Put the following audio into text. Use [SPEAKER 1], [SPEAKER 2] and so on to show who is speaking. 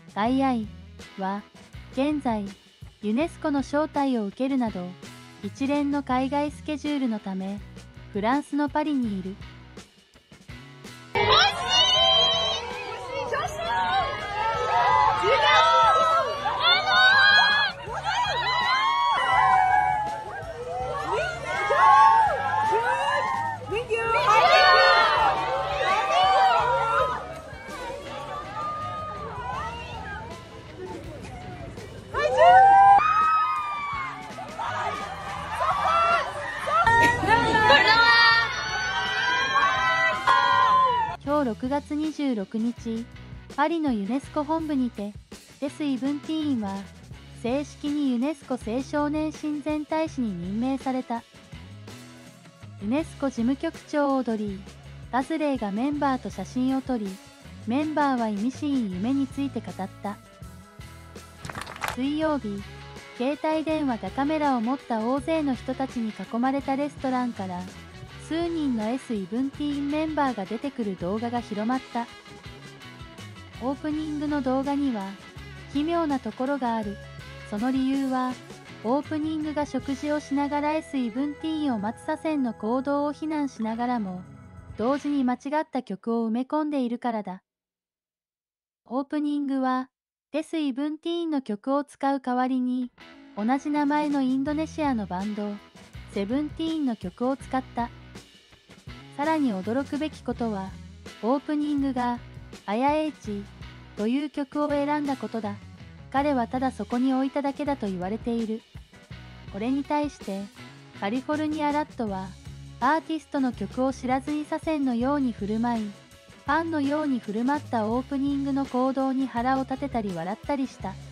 [SPEAKER 1] II は現在ユネスコの招待を受けるなど一連の海外スケジュールのためフランスのパリにいる。今日6月26日、パリのユネスコ本部にて、デス・イブンティーンは正式にユネスコ青少年親善大使に任命された。ユネスコ事務局長オードリー・ラズレーがメンバーと写真を撮り、メンバーはイミシーン夢について語った。水曜日、携帯電話やカメラを持った大勢の人たちに囲まれたレストランから、数人の S イブンティーンメンバーが出てくる動画が広まった。オープニングの動画には奇妙なところがある。その理由は、オープニングが食事をしながら S イブンティーンを待つ左遷の行動を非難しながらも、同時に間違った曲を埋め込んでいるからだ。オープニングは、デス・イブンティーンの曲を使う代わりに、同じ名前のインドネシアのバンド、セブンティーンの曲を使った。さらに驚くべきことは、オープニングが、アヤエイチという曲を選んだことだ。彼はただそこに置いただけだと言われている。これに対して、カリフォルニアラットは、アーティストの曲を知らずに左遷のように振る舞い、ファンのように振る舞ったオープニングの行動に腹を立てたり笑ったりした。